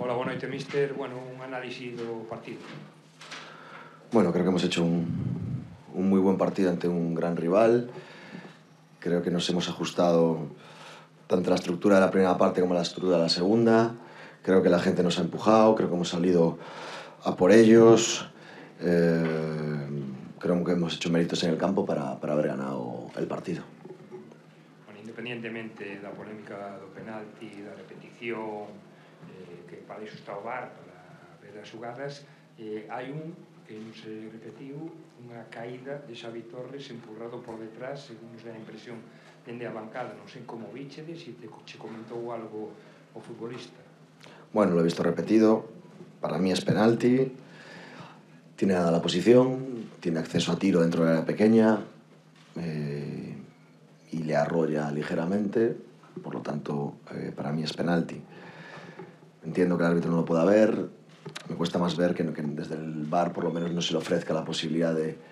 Hola, boa noite, míster. Bueno, un análisis do partido. Bueno, creo que hemos hecho un muy buen partido ante un gran rival. Creo que nos hemos ajustado tanto a la estructura de la primera parte como a la estructura de la segunda. Creo que la gente nos ha empujado, creo que hemos salido a por ellos. Creo que hemos hecho méritos en el campo para haber ganado el partido. Bueno, independientemente da polémica do penalti, da repetición, que para iso está o VAR, para ver as xugadas, hai un que non se repetiu, unha caída de Xavi Torres empurrado por detrás, según nos dá a impresión dende a bancada. Non sei como víchedes, se che comentou algo o futbolista. Bueno, lo he visto repetido. Para mí es penalti. Tiene dada la posición, tiene acceso a tiro dentro del área pequeña y le arrolla ligeramente. Por lo tanto, para mí es penalti. Entiendo que el árbitro no lo pueda ver. Me cuesta más ver que desde el VAR por lo menos no se le ofrezca la posibilidad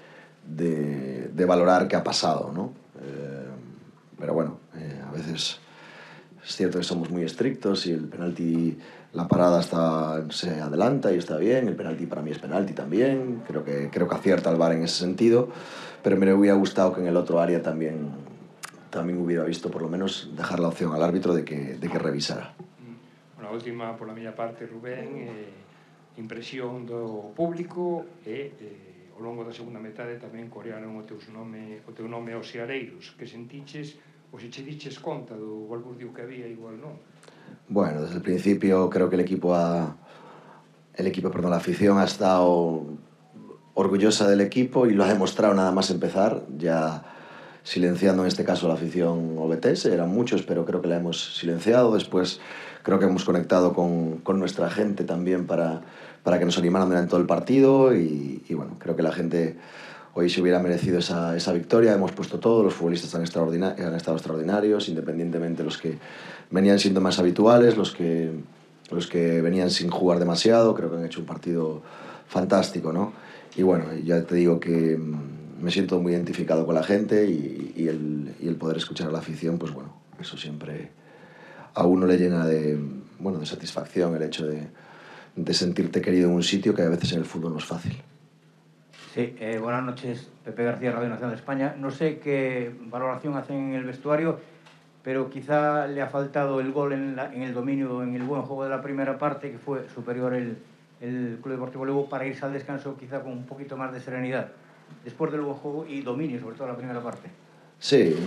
de valorar qué ha pasado, ¿no? Pero bueno, a veces es cierto que somos muy estrictos y el penalti, la parada se adelanta y está bien. El penalti para mí es penalti también. Creo que acierta el VAR en ese sentido. Pero me hubiera gustado que en el otro área también hubiera visto por lo menos dejar la opción al árbitro de que revisara. Bueno, a última, pola miña parte, Rubén, impresión do público ao longo da segunda metade tamén corearon o teu nome aos seareiros. Que sentiches, ou se che diches conta do balbucio que había, igual non? Bueno, desde el principio creo que la afición ha estado orgullosa del equipo y lo ha demostrado nada más empezar, ya silenciando en este caso a la afición obetense. Eran muchos, pero creo que la hemos silenciado. Después creo que hemos conectado con nuestra gente también para que nos animaran durante todo el partido y bueno, creo que la gente hoy se hubiera merecido esa victoria. Hemos puesto todo, los futbolistas han estado extraordinarios, independientemente los que venían siendo más habituales, los que venían sin jugar demasiado. Creo que han hecho un partido fantástico, ¿no? Y bueno, ya te digo que me siento muy identificado con la gente y el poder escuchar a la afición, pues bueno, eso siempre a uno le llena de satisfacción, el hecho de sentirte querido en un sitio que a veces en el fútbol no es fácil. Sí, buenas noches, Pepe García, Radio Nacional de España. No sé qué valoración hacen en el vestuario, pero quizá le ha faltado el gol en el dominio, en el buen juego de la primera parte, que fue superior el Club Deportivo Lugo, para irse al descanso quizá con un poquito más de serenidad, después del buen juego y dominio, sobre todo la primera parte. Sí,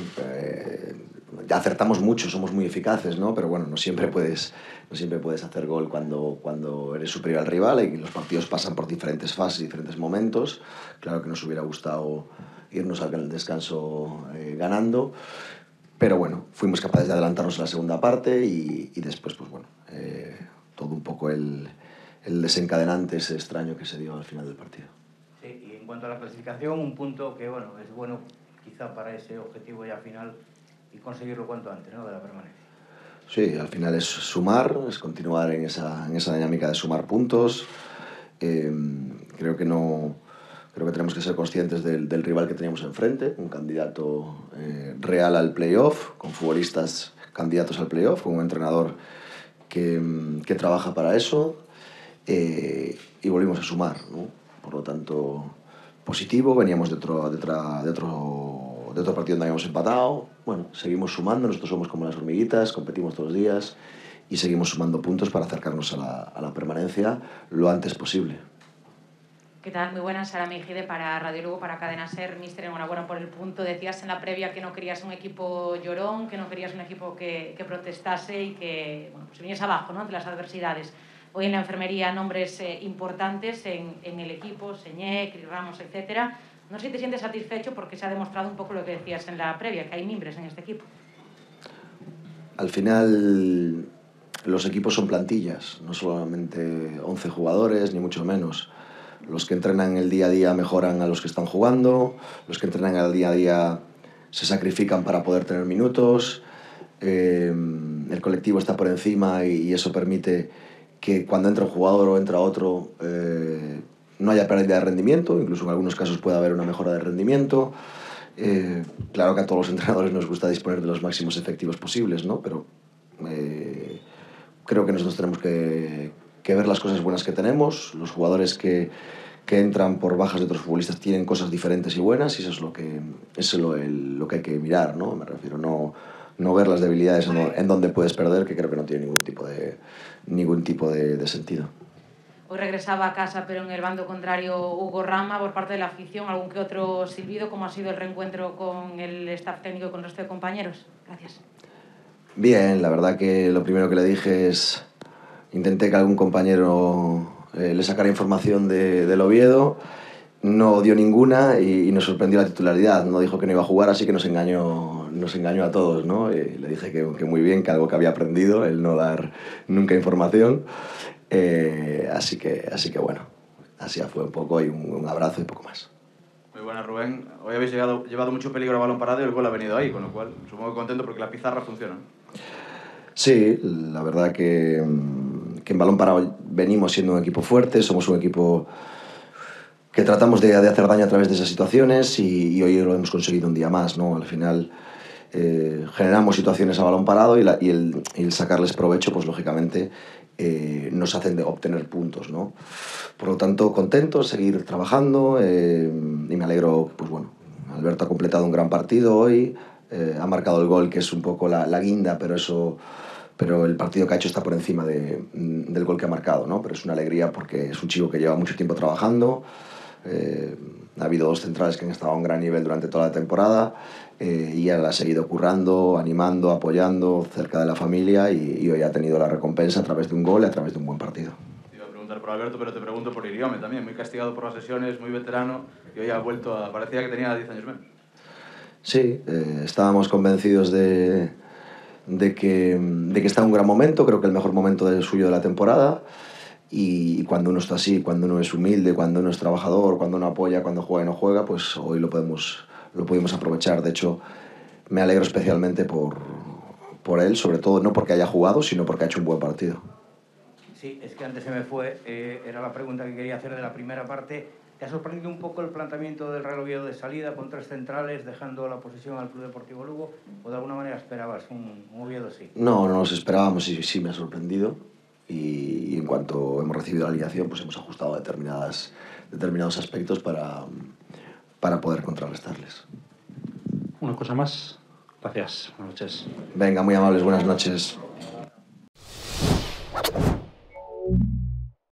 ya acertamos mucho, somos muy eficaces, ¿no? Pero bueno, no siempre puedes hacer gol cuando eres superior al rival y los partidos pasan por diferentes fases, diferentes momentos. Claro que nos hubiera gustado irnos al descanso ganando, pero bueno, fuimos capaces de adelantarnos en la segunda parte y después, pues bueno, todo un poco el desencadenante ese extraño que se dio al final del partido. Sí, y en cuanto a la clasificación, un punto que, bueno, es bueno quizá para ese objetivo ya final y conseguirlo cuanto antes, ¿no?, de la permanencia. Sí, al final es sumar, es continuar en esa dinámica de sumar puntos. Creo que tenemos que ser conscientes del rival que teníamos enfrente, un candidato real al playoff, con futbolistas candidatos al playoff, con un entrenador que trabaja para eso, y volvimos a sumar, ¿no? Por lo tanto, positivo. Veníamos de otro partido donde habíamos empatado. Bueno, seguimos sumando, nosotros somos como las hormiguitas, competimos todos los días y seguimos sumando puntos para acercarnos a la permanencia lo antes posible. ¿Qué tal? Muy buenas, Sara Mejide para Radio Lugo, para Cadena SER. Míster, enhorabuena por el punto. Decías en la previa que no querías un equipo llorón, que no querías un equipo que protestase y que pues viniese abajo, ¿no?, ante las adversidades. Hoy en la enfermería nombres importantes en el equipo, Señé, Cris Ramos, etc. No sé si te sientes satisfecho porque se ha demostrado un poco lo que decías en la previa, que hay mimbres en este equipo. Al final, los equipos son plantillas, no solamente 11 jugadores, ni mucho menos. Los que entrenan el día a día mejoran a los que están jugando, los que entrenan el día a día se sacrifican para poder tener minutos, el colectivo está por encima y eso permite que cuando entra un jugador o entra otro no haya pérdida de rendimiento, incluso en algunos casos puede haber una mejora de rendimiento. Claro que a todos los entrenadores nos gusta disponer de los máximos efectivos posibles, ¿no? Pero creo que nosotros tenemos que ver las cosas buenas que tenemos. Los jugadores que entran por bajas de otros futbolistas tienen cosas diferentes y buenas, y eso es lo que hay que mirar, ¿no? Me refiero, no ver las debilidades en donde puedes perder, que creo que no tiene ningún tipo de sentido. Hoy regresaba a casa, pero en el bando contrario Hugo Rama, por parte de la afición, algún que otro silbido. ¿Cómo ha sido el reencuentro con el staff técnico y con el resto de compañeros? Gracias. Bien, la verdad que lo primero que le dije es, intenté que algún compañero le sacara información del Oviedo, no dio ninguna y nos sorprendió la titularidad. No dijo que no iba a jugar, así que nos engañó a todos, ¿no? Le dije que muy bien, que algo que había aprendido, el no dar nunca información. Así que bueno, así fue un poco, y un abrazo y poco más. Muy buenas, Rubén. Hoy habéis llevado mucho peligro a balón parado y el gol ha venido ahí, con lo cual supongo que contento porque la pizarra funciona. Sí, la verdad que en balón parado venimos siendo un equipo fuerte, somos un equipo que tratamos de hacer daño a través de esas situaciones, y hoy lo hemos conseguido un día más, ¿no? Al final generamos situaciones a balón parado, y el sacarles provecho, pues lógicamente nos hacen obtener puntos, ¿no? Por lo tanto, contento, seguir trabajando, y me alegro, pues bueno, Alberto ha completado un gran partido hoy, ha marcado el gol, que es un poco la guinda, pero el partido que ha hecho está por encima del gol que ha marcado, ¿no? Pero es una alegría porque es un chico que lleva mucho tiempo trabajando. Ha habido 2 centrales que han estado a un gran nivel durante toda la temporada, y él ha seguido currando, animando, apoyando, cerca de la familia, y hoy ha tenido la recompensa a través de un gol y a través de un buen partido. Te iba a preguntar por Alberto, pero te pregunto por Iriome también, muy castigado por las lesiones, muy veterano, y hoy ha vuelto parecía que tenía 10 años menos. Sí, estábamos convencidos de que está en un gran momento, creo que el mejor momento suyo de la temporada, y cuando uno está así, cuando uno es humilde, cuando uno es trabajador, cuando uno apoya, cuando juega y no juega, pues hoy lo pudimos aprovechar. De hecho, me alegro especialmente por él, sobre todo no porque haya jugado, sino porque ha hecho un buen partido. Sí, es que antes se me fue, era la pregunta que quería hacer de la primera parte. ¿Te ha sorprendido un poco el planteamiento del Real Oviedo de salida con 3 centrales, dejando la posesión al Club Deportivo Lugo? ¿O de alguna manera esperabas un Oviedo así? No nos esperábamos, y sí me ha sorprendido. Y en cuanto hemos recibido la alineación, pues hemos ajustado determinados aspectos para poder contrarrestarles. Una cosa más. Gracias. Buenas noches. Venga, muy amables, buenas noches.